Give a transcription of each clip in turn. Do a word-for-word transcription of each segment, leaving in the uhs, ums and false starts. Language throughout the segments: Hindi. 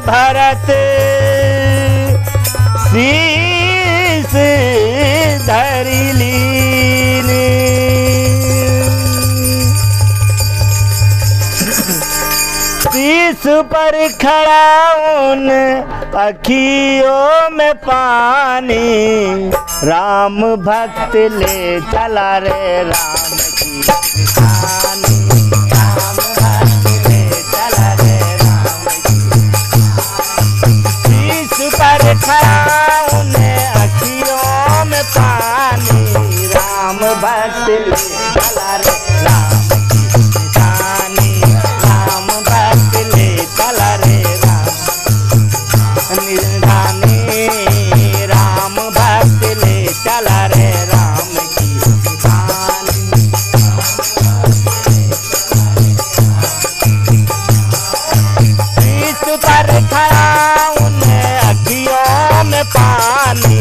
भरत शीस धरि लीने। शीस पर खड़ा उन अखियों में पानी, राम भक्त ले चला रे राम की निशानी। राम भक्त ले चला रे राम की। शीस पर खड़ा उन अखियों में पानी, राम भक्त ले चला रे राम की निशानी। राम भक्त ले चला रे राम निर्धानी। राम भक्त ले चला रे राम की निशानी। शीस पर खड़ा उन अखियों में पानी,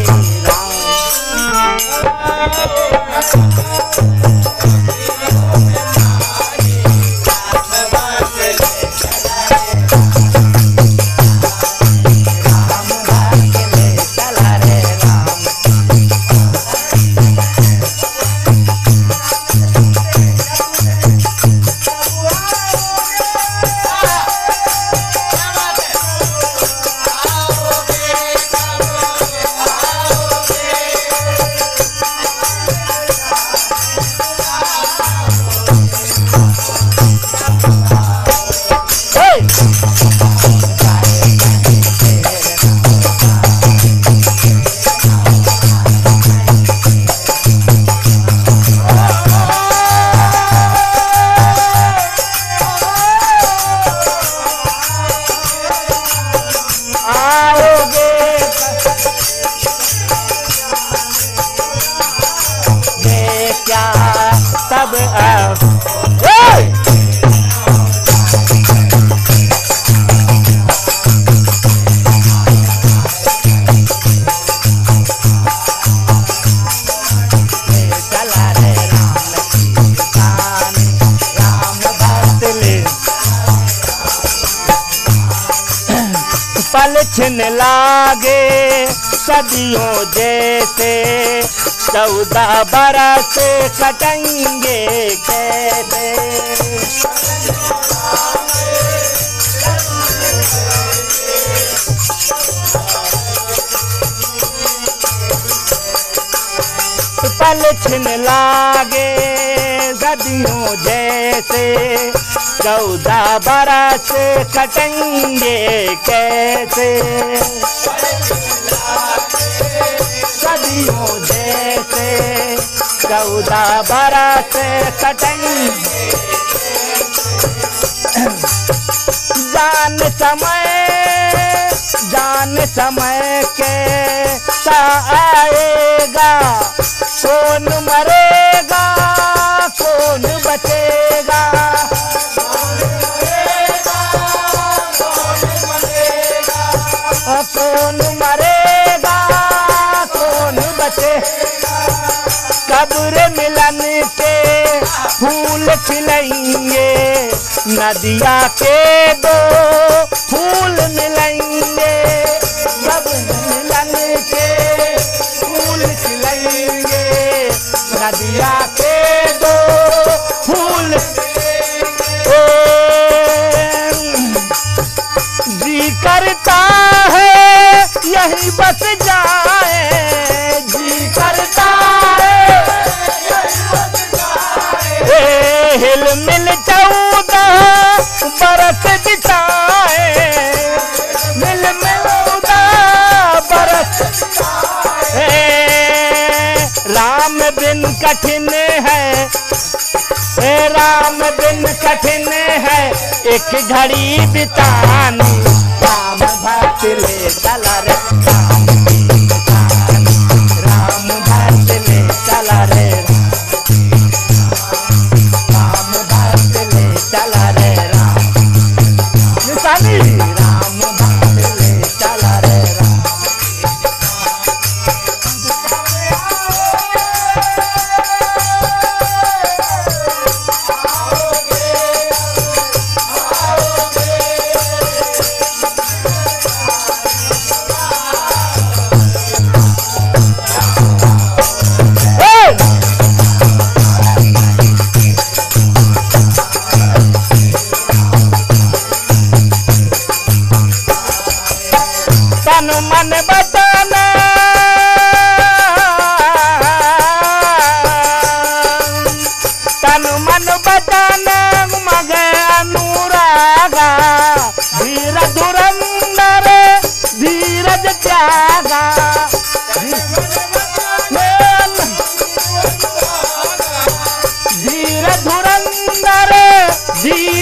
सब अब चला रे राम की निशानी। राम भक्त ले पल छिन लागे सदियों जैसे, चौदह बरस कटेंगे कैसे। पल छिन लागे सदियों जैसे, चौदह बरस कटेंगे कैसे। सदियों जैसे चौदह बरस कटेंगे। जान समय जान समय के सा आएगा, कौन मरेगा कौन बचेगा। कौन मरेगा कौन बचेगा। कब्र मिलन के फूल खिलेंगे, नदिया के दो फूल मिलेंगे। कब्र मिलन के फूल खिलेंगे, नदिया के दो फूल। जी करता है यही बस जाए, जी करता है हिल मिल चौदह बरस बिताए। मिल मिल चौदह बरस राम बिन कठिन है, राम बिन कठिन है एक घड़ी बितानी। राम भक्त ले चला रे राम की निशानी। राम भक्त ले चला रे राम भक्त ले चला रे राम निशानी। राम भक्त ले चला रे राम।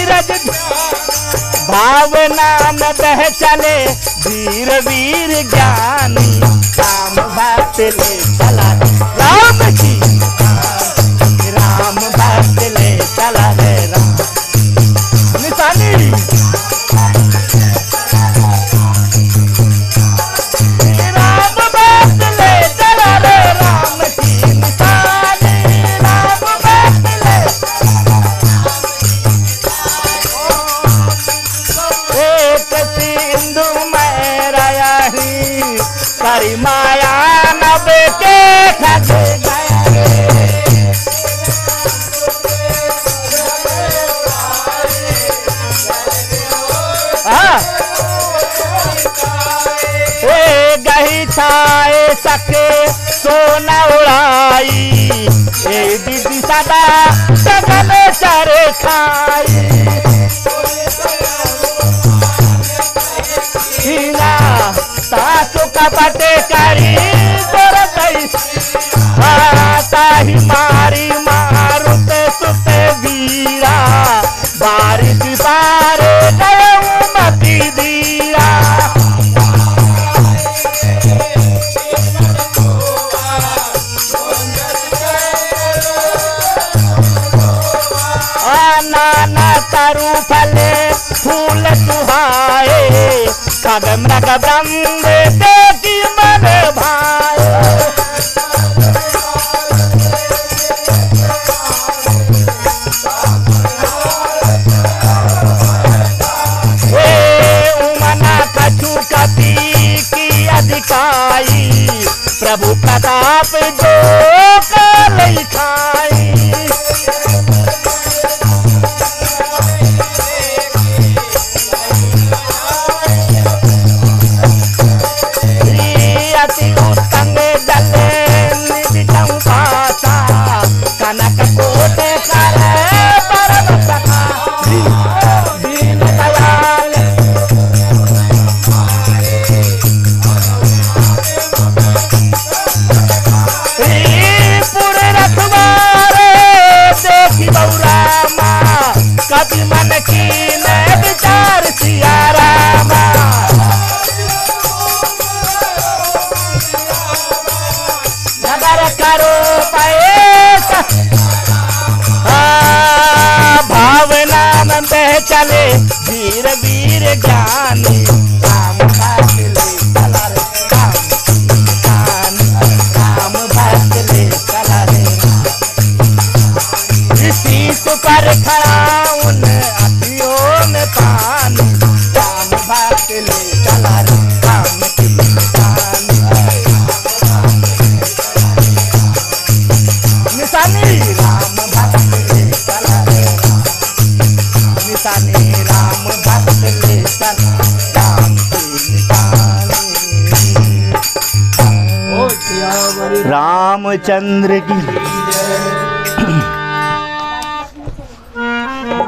धीरज भावना में बह चले धीर वीर ज्ञानी राम भक्त ले चला रे राम की राम भक्त ले चला रे राम निशानी राम भक्त ले चला रे राम की निशानी राम भक्त ले एक सिंधु में रही करी माया नबे के खज गए ए गही छाए सके सोना उड़ाई ए दीदी सदा सगल सर खाई सासु कपट करी ताही मारी मारुत सुत वीरा बारिश बारे गए मती दीरा नाना तरु फले फूल सुहाए कदम रख ब्रह्म देखी मन भाई उमना कछु कपी की अधिकाई प्रभु प्रताप जो काल खाई कनक कोट कर परम सखा दीन दयाल पुर रखवारे देखी बौरा माँ कभी मन की न विचार सिया रामा नगर करो पैसा भावना में बह चले वीर वीर ज्ञानी राम भक्त ले चला रे राम राम भक्त ले चला रे शीश पर खड़ा उन अखियों में पानी राम भक्त ले चला रे राम की निशानी राम भक्त ले चला रे निशानी राम भक्त ले चला राम की निशानी रामचंद्र की